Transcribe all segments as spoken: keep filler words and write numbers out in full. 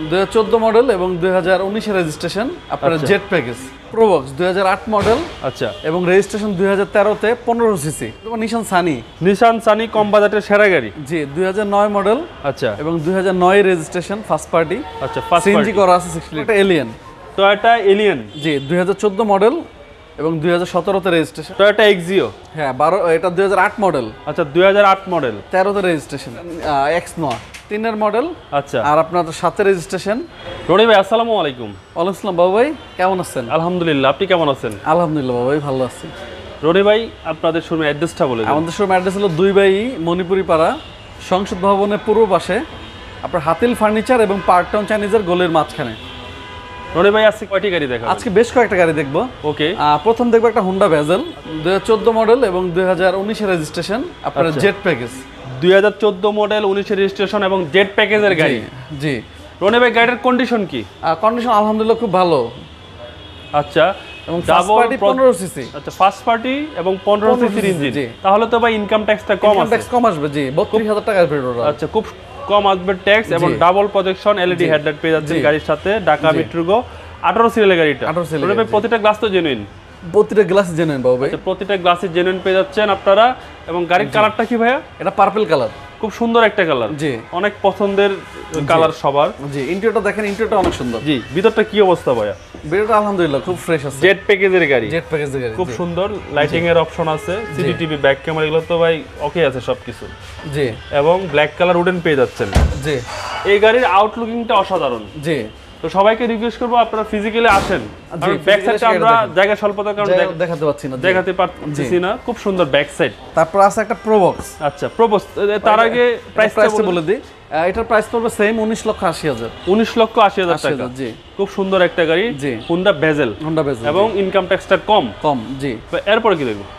দুই হাজার চোদ্দ মডেল এবং দুই হাজার উনিশ এর রেজিস্ট্রেশন, আপনার জেট প্যাকেজ। প্রোবক্স দুই হাজার আট মডেল, আচ্ছা, এবং রেজিস্ট্রেশন দুই হাজার তেরো তে পনেরো CC. Nissan Sunny, Nissan Sunny কম বাজেটের সেরা গাড়ি। জি, দুই হাজার নয় মডেল, আচ্ছা, এবং দুই হাজার নয় রেজিস্ট্রেশন, ফার্স্ট পার্টি। আচ্ছা, ফার্স্ট সিএনজি করা আছে sixty litre Allion. Toyota Allion, জি, দুই হাজার চোদ্দ মডেল এবং দুই হাজার সতেরো তে রেজিস্ট্রেশন। টয়োটা এক্সিও, হ্যাঁ, বারো, এটা দুই হাজার আট মডেল। আচ্ছা, দুই হাজার আট মডেল, তেরো তে রেজিস্ট্রেশন। এক্স নোয়া তিনের মডেল। আচ্ছা, আর আপনার সাথে রেজিস্ট্রেশন। রনি ভাই আসসালামু আলাইকুম। ওয়ালাইকুম আসসালাম বাবু ভাই, কেমন আছেন? আলহামদুলিল্লাহ, আপনি কেমন আছেন? আলহামদুলিল্লাহ বাবু ভাই, ভালো আছি। রনি ভাই, আপনাদের শোরুমের অ্যাড্রেসটা বলে দিন। আমাদের শোরুমের অ্যাড্রেস হলো দুই বাই মণিপুরিপাড়া, সংসদ ভবনের পূর্ব পাশে, আপনার হাতিল ফার্নিচার এবং পার্ক টাউন চাইনিজের গোলের মাঝখানে। রনি ভাই, আজকে কয়টি গাড়ি দেখাবেন? আজকে বেশ কয়েকটা গাড়ি দেখবো। ওকে, প্রথম দেখবো একটা হোন্ডা ভেজেল, দুই হাজার চোদ্দ মডেল এবং দুই হাজার উনিশ এর রেজিস্ট্রেশন, আপনার জেট প্যাকেজ। দুই হাজার চোদ্দ মডেল, উনিশের রেজিস্ট্রেশন এবং জেট প্যাকেজের গাড়ি। জি। রনি ভাই, গাড়ির কন্ডিশন কি? কন্ডিশন আলহামদুলিল্লাহ খুব ভালো। আচ্ছা, এবং ফার্স্ট পার্টি পনেরো সিসি। আচ্ছা, ফার্স্ট পার্টি এবং পনেরো সিসির ইঞ্জিন। তাহলে তো ভাই ইনকাম ট্যাক্সটা কম আছে। ট্যাক্স কম আসবে, জি, বত্রিশ হাজার টাকার পেট্রোল। আচ্ছা, খুব কম আসবে ট্যাক্স এবং ডাবল প্রজেকশন এলইডি হেডলাইট পেয়ে যাচ্ছেন গাড়ির সাথে। ঢাকা মেট্রোগো আঠারো সিরিয়ালের গাড়িটা। রনি ভাই, প্রতিটা গ্লাস তো জেনুইন? প্রতিটা গ্লাস জেনুইন বাবু ভাই। প্রতিটা গ্লাসে জেনুইন পেয়ে যাচ্ছেন আপনারা। এবং গাড়ির কালারটা কি ভাইয়া? এটা পার্পল কালার, খুব সুন্দর একটা কালার। জি, অনেক পছন্দের কালার সবার। জি, ইন্টেরিয়রটা দেখেন, ইন্টেরিয়রটা অনেক সুন্দর। জি, ভিতরটা কি অবস্থা ভাইয়া? ভিতরটা আলহামদুলিল্লাহ খুব ফ্রেশ আছে। জেট প্যাকেজের গাড়ি, জেট প্যাকেজের গাড়ি, খুব সুন্দর। লাইটিং এর অপশন আছে, সিসিটিভি, ব্যাক ক্যামেরা, এগুলো তো ভাই ওকে আছে সবকিছু। জি, এবং ব্ল্যাক কালার উডেন পেয়ে যাচ্ছেন। জি, এই গাড়ির আউটলুকিংটা অসাধারণ। জি, তো সবাইকে রিকোয়েস্ট করবো আপনারা ফিজিক্যালি আসেন। ব্যাক সাইডটা আমরা জায়গা স্বল্পতার কারণে দেখাতে পাচ্ছি না, দেখাতে পারছি না। খুব সুন্দর ব্যাক সাইড। তারপর আছে একটা প্রোবক্স। আচ্ছা, প্রোবক্স। তার আগে প্রাইসটা বলে দিই। এটার প্রাইস পড়বে সেম উনিশ লক্ষ আশি হাজার। উনিশ লক্ষ আশি হাজার টাকা। জি, খুব সুন্দর একটা গাড়ি। জি, হোন্ডা ভেজেল। হোন্ডা ভেজেল এবং ইনকাম ট্যাক্সটা কম কম। জি। এরপরে কি দেখবো?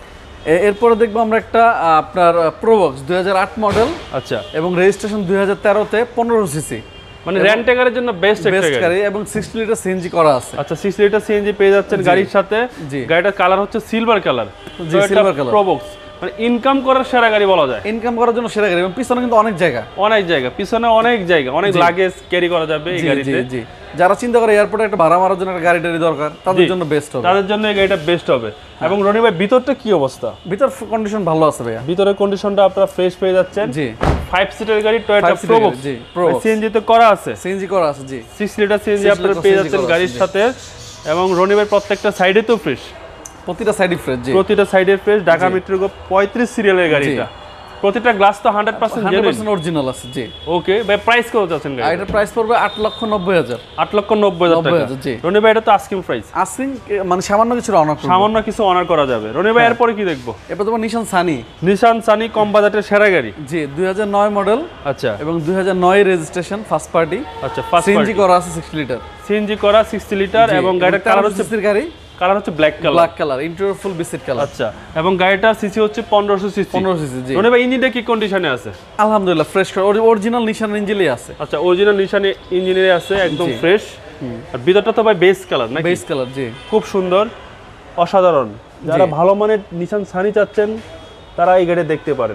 এরপরে দেখবো আমরা একটা আপনার প্রোবক্স দুই হাজার আট মডেল। আচ্ছা, এবং রেজিস্ট্রেশন দুই হাজার তেরো তে পনেরো সিসি, মানে রেন্টে গাড়ির জন্য বেস্ট একটা গাড়ি। এবং সিক্সটি লিটার সিএনজি করা আছে। আচ্ছা, সিক্সটি লিটার সিএনজি পেয়ে যাচ্ছেন গাড়ির সাথে। গাড়িটার কালার হচ্ছে সিলভার কালার। জি, সিলভার কালার। প্রোবক্স মানে ইনকাম করার সেরা গাড়ি বলা যায়। ইনকাম করার জন্য সেরা গাড়ি। এবং পিছনে কিন্তু অনেক জায়গা, অনেক জায়গা, পিছনে অনেক জায়গা, অনেক লাগেজ ক্যারি করা যাবে এই গাড়িতে। জি, জি। যারা চিন্তা করে এয়ারপোর্টে একটা ভাড়া মারার জন্য একটা গাড়ি টাড়ি দরকার, তাদের জন্য বেস্ট হবে। তাদের জন্য এই গাড়িটা বেস্ট হবে। এবং রনি ভাই, ভিতরটা কি অবস্থা? ভিতর কন্ডিশন ভালো আছে ভাইয়া। ভিতরের কন্ডিশনটা আপনারা ফ্রেশ পেয়ে যাচ্ছেন। জি, ফাইভ সিটার গাড়ি, টয়োটা প্রোবক্স। জি, প্রোবক্স সিএনজি তে করা আছে। সিএনজি করা আছে। জি, সিক্স লিটার সিএনজি আপনারা পেয়ে যাচ্ছেন গাড়ির সাথে। এবং রনি ভাই, প্রত্যেকটা সাইডে তো ফ্রেশ, প্রতিটা সাইডে ফ্রেশ। জি, প্রতিটা সাইডে ফ্রেশ। ঢাকা মেট্রোগো পঁয়ত্রিশ সিরিয়ালের গাড়িটা। প্রতিটা গ্লাস তো হান্ড্রেড পার্সেন্ট অরিজিনাল আছে। জি। ওকে ভাই, প্রাইস কত যাচ্ছেন গাড়ি? এটা প্রাইস পড়বে আট লক্ষ নব্বই হাজার। আট লক্ষ নব্বই হাজার টাকা। জি, রনি ভাই, এটা তো আস্কিং প্রাইস। আস্কিং মানে সামান্য কিছু অনার সামান্য কিছু অনার করা যাবে। রনি ভাই, এরপরে কি দেখবো? এরপর তোমার নিশান সানি। নিশান সানি কম বাজেটের সেরা গাড়ি। জি, দুই হাজার নয় মডেল। আচ্ছা, এবং দুই হাজার নয় রেজিস্ট্রেশন, ফার্স্ট পার্টি। আচ্ছা, ফার্স্ট সিএনজি করা আছে সিক্সটি লিটার। সিএনজি করা সিক্সটি লিটার। এবং গাড়িটার কালার হচ্ছে গাড়ি কালার হচ্ছে black colour. Black colour, interior full biscuit colour. আচ্ছা, এবং গাড়িটার সিসি হচ্ছে পনেরোশো সিসি। পনেরো সিসি। জি। রনি ভাই, ইঞ্জিনটা কি কন্ডিশনে আছে? আলহামদুলিল্লাহ ফ্রেশ, অরিজিনাল নিশান ইঞ্জিনই আছে। আচ্ছা, অরিজিনাল নিশান ইঞ্জিনে আছে, একদম ফ্রেশ। আর ভিতরটা তো ভাই বেস কালার নাকি? Beige colour. জি, খুব সুন্দর, অসাধারণ। যারা ভালো মানের নিশান সানি চাচ্ছেন তারা এই গাড়ি দেখতে পারেন।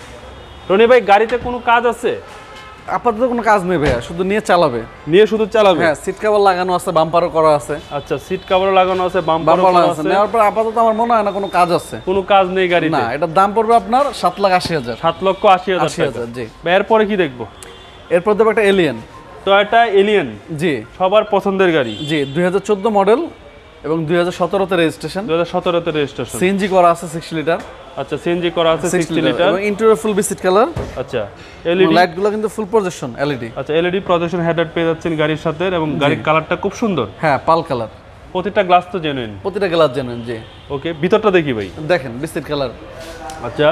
রনি ভাই, গাড়িতে কোনো কাজ আছে? আপাতত কোনো কাজ নেই ভাইয়া, শুধু নিয়ে চালাবে। নিয়ে শুধু চালাবে? হ্যাঁ, সিট কভার লাগানো আছে, বাম্পারও করা আছে। আচ্ছা, সিট কভারও লাগানো আছে, বাম্পারও করা আছে। নেওয়ার পর আপাতত আমার মনে হয় না কোনো কাজ আছে। কোনো কাজ নেই গাড়িতে? না, এটার দাম পড়বে আপনার সাত লাখ আশি হাজার। সাত লক্ষ আশি হাজার টাকা। জি। এরপরে কি দেখবো? এরপর দেখবো একটা এলিয়ন, টয়োটা এলিয়ন। জি, সবার পছন্দের গাড়ি। জি, দুই হাজার চোদ্দ মডেল এবং দুই হাজার সতেরো তে রেজিস্ট্রেশন। দুই হাজার সতেরো তে রেজিস্ট্রেশন। সিএনজি করা আছে সিক্সটি লিটার। আচ্ছা, সিএনজি করা আছে সিক্সটি লিটার। এবং ইন্টেরিয়র ফুল বিসিট কালার। আচ্ছা, এলইডি লাইটগুলো কিন্তু ফুল প্রজেকশন এলইডি। আচ্ছা, এলইডি প্রজেকশন হেডলাইট পেয়ে যাচ্ছেন গাড়ির সাথে। এবং গাড়ির কালারটা খুব সুন্দর। হ্যাঁ, পাল কালার। প্রতিটা গ্লাস তো জেনুইন? প্রতিটা গ্লাস জেনুইন। জি। ওকে, ভিতরটা দেখি ভাই। দেখেন, বিসিট কালার। আচ্ছা,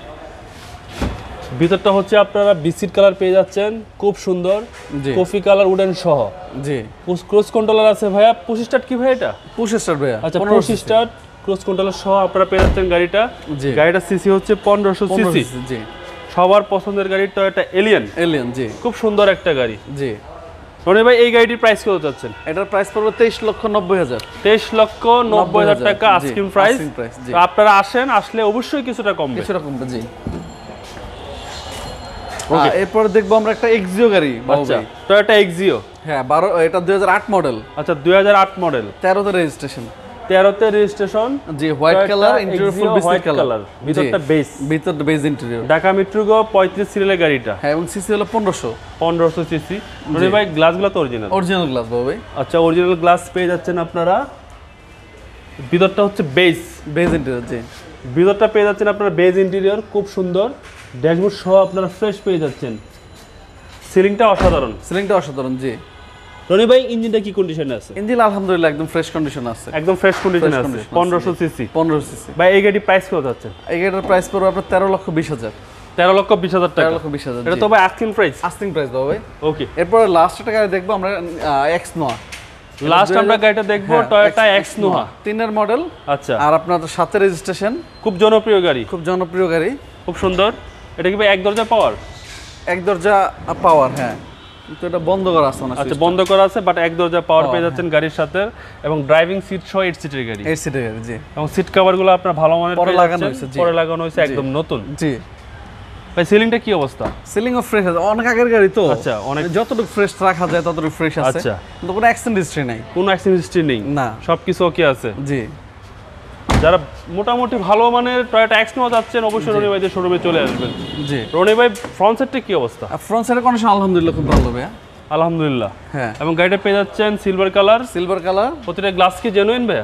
ভিতরটা হচ্ছে আপনারা বিসিট কালার পেয়ে যাচ্ছেন, খুব সুন্দর। কফি কালার উডেন সহ। জি, ক্রুজ কন্ট্রোলার আছে ভাইয়া। পুশ স্টার্ট কি ভাই এটা? পুশ স্টার্ট ভাইয়া। আচ্ছা, পুশ স্টার্ট ক্রুজ কন্ট্রোলার সহ আপনারা পেয়ে যাচ্ছেন গাড়িটা। গাড়িটা সিসি হচ্ছে পনেরোশো সিসি। জি, সবার পছন্দের গাড়ি টয়োটা এলিয়ন। এলিয়ন। জি, খুব সুন্দর একটা গাড়ি। জি। রনি ভাই, এই গাড়িটির প্রাইস কত যাচ্ছেন? এটার প্রাইস পড়বে তেইশ লক্ষ নব্বই হাজার। তেইশ লক্ষ নব্বই হাজার টাকা আস্কিং প্রাইস। আপনারা আসেন, আসলে অবশ্যই কিছুটা কমবে। কিছুটা কমবে। জি। ওকে এরপর দেখবো আমরা একটা এক্সিও গাড়ি। আচ্ছা টয়োটা এক্সিও। হ্যাঁ বারো, এটা দুই হাজার আট মডেল। আচ্ছা দুই হাজার আট মডেল, তেরোতে রেজিস্ট্রেশন। তেরোতে রেজিস্ট্রেশন। জি white colour, interior full biscuit colour, ভিতরটা বেজ, ভিতরটা বেজ ইন্টেরিয়র। ঢাকা মেট্রো গো পঁয়ত্রিশ সিরিয়ালের গাড়িটা। হ্যাঁ এবং সিসি হলো পনেরোশো পনেরোশো সিসি। রনি ভাই গ্লাসগুলো তো অরিজিনাল? অরিজিনাল গ্লাস বাবু ভাই। আচ্ছা অরিজিনাল গ্লাস পেয়ে যাচ্ছেন আপনারা। ভিতরটা হচ্ছে বেজ, বেজ ইন্টেরিয়র। জি ভিতরটা পেয়ে যাচ্ছেন আপনারা বেজ ইন্টেরিয়র, খুব সুন্দর। ড্যাশবোর্ড সহ আপনারা ফ্রেশ পেয়ে যাচ্ছেন। সিলিংটা অসাধারণ, সিলিংটা অসাধারণ। জি রনি ভাই ইঞ্জিনটা কি কন্ডিশনে আছে? ইঞ্জিন আলহামদুলিল্লাহ একদম ফ্রেশ কন্ডিশন আছে, একদম ফ্রেশ কন্ডিশনে আছে। পনেরোশো সিসি। পনেরোশো সিসি। ভাই এই গাড়ি প্রাইস কত যাচ্ছে? এই গাড়িটার প্রাইস পড়বে আপনার তেরো লক্ষ বিশ হাজার। তেরো লক্ষ বিশ হাজার টাকা। তেরো লক্ষ বিশ হাজার। এটা তো ভাই আস্কিং প্রাইস? আস্কিং প্রাইস বাবু ভাই। ওকে এরপরে লাস্ট একটা গাড়ি দেখবো আমরা, এক্স নোয়া। লাস্ট আমরা গাড়িটা দেখবো টয়োটা এক্স নোয়া, তিনের মডেল। আচ্ছা আর আপনার সাথে রেজিস্ট্রেশন। খুব জনপ্রিয় গাড়ি, খুব জনপ্রিয় গাড়ি, খুব সুন্দর। এটা কি ভাই এক দরজা পাওয়ার? এক দরজা পাওয়ার, হ্যাঁ কিন্তু এটা বন্ধ করা আছে না। আচ্ছা বন্ধ করা আছে, বাট এক দরজা পাওয়ার পেয়ে যাচ্ছেন গাড়ির সাথে। এবং ড্রাইভিং সিট সহ এইট সিটের গাড়ি। এইট সিটের গাড়ি। জি এবং সিট কভারগুলো আপনার ভালো মানের পরে লাগানো হয়েছে। জি পরে লাগানো হয়েছে, একদম নতুন। জি ভাই সিলিংটা কি অবস্থা? সিলিং ও ফ্রেশ আছে, অনেক আগের গাড়ি তো। আচ্ছা অনেক, যতটুকু ফ্রেশ রাখা যায় ততটুকু ফ্রেশ আছে। আচ্ছা কিন্তু কোনো অ্যাক্সিডেন্ট হিস্ট্রি নাই, কোনো অ্যাক্সিডেন্ট হিস্ট্রি নেই না, সবকিছু ওকে আছে। জি যারা মোটামুটি ভালো মানের টয়োটা এক্স নোয়া যাচ্ছেন অবশ্যই রনি ভাইদের শোরুমে চলে আসবেন। জি রনি ভাই ফ্রন্ট সাইডটা কি অবস্থা? ফ্রন্ট সাইডের কন্ডিশন আলহামদুলিল্লাহ খুব ভালো ভাইয়া। আলহামদুলিল্লাহ। হ্যাঁ এবং গাড়িটা পেয়ে যাচ্ছেন সিলভার কালার। Silver colour. প্রতিটা গ্লাস কি জেনুইন ভাইয়া?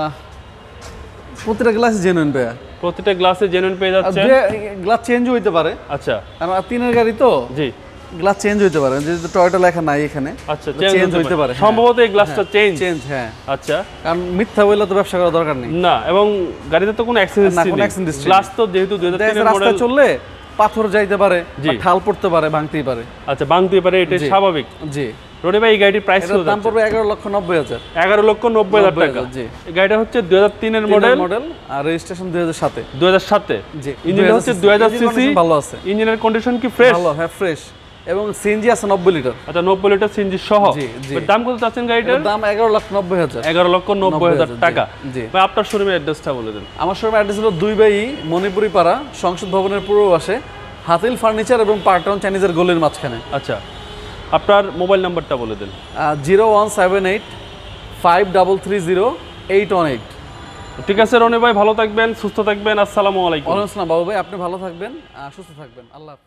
প্রতিটা গ্লাস জেনুইন ভাইয়া। প্রতিটা গ্লাসে জেনুইন পেয়ে যাচ্ছেন। গ্লাস চেঞ্জ হইতে পারে। আচ্ছা কারণ তিনের গাড়ি তো। জি গ্লাস চেঞ্জ হইতে পারে, যেহেতু টয়োটা লেখা নাই এখানে। আচ্ছা চেঞ্জ হইতে পারে সম্ভবত, এই গ্লাসটা চেঞ্জ। চেঞ্জ হ্যাঁ। আচ্ছা কারণ মিথ্যা বললে তো ব্যবসা করার দরকার নেই না, এবং গাড়িতে তো কোনো অ্যাক্সিডেন্ট না, নেই। কোনো অ্যাক্সিডেন্ট নেই। গ্লাস তো যেহেতু দুই হাজার তিনের মডেল, রাস্তায় চললে পাথর যাইতে পারে, ঢাল পড়তে পারে, ভাঙতেই পারে। আচ্ছা ভাঙতেই পারে, এটা স্বাভাবিক। জি রনি ভাই এই গাড়ির প্রাইস কত? দাম পড়বে এগারো লক্ষ নব্বই হাজার। এগারো লক্ষ নব্বই হাজার টাকা। জি এই গাড়িটা হচ্ছে দুই হাজার তিনের মডেল মডেল আর রেজিস্ট্রেশন দুই হাজার সাতে। দুই হাজার সাতে। জি ইঞ্জিন হচ্ছে দুই হাজার সিসি, ভালো আছে। ইঞ্জিনের কন্ডিশন কি ফ্রেশ? ভালো, হ্যাঁ ফ্রেশ। এবং সিএনজি আছে নব্বই লিটার। আচ্ছা নব্বই লিটার সিএনজি সহ। জি জি। দাম কত চাচ্ছেন গাড়িটার? দাম এগারো লক্ষ নব্বই হাজার। এগারো লক্ষ নব্বই হাজার টাকা। জি ভাই আপনার শোরুমের অ্যাড্রেসটা বলে দেন। আমার শোরুমের অ্যাড্রেস হলো দুই বাই মণিপুরিপাড়া, সংসদ ভবনের পূর্ব পাশে, হাতিল ফার্নিচার এবং পার্কটাউন চাইনিজের গলির মাঝখানে। আচ্ছা আপনার মোবাইল নাম্বারটা বলে দেন। Zero one seven eight five double three zero eight one eight. ঠিক আছে রনি ভাই, ভালো থাকবেন, সুস্থ থাকবেন। আসসালামু আলাইকুম। ওয়ালাইকুম আসসালাম বাবু ভাই, আপনি ভালো থাকবেন, সুস্থ থাকবেন। আল্লাহ হাফেজ।